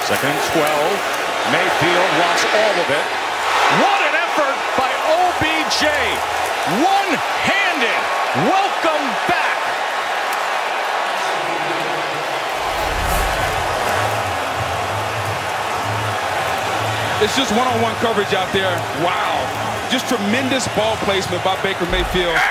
Second and 12. Mayfield wants all of it. What an effort by OBJ. One-handed. Welcome back. It's just one-on-one coverage out there. Wow. Just tremendous ball placement by Baker Mayfield.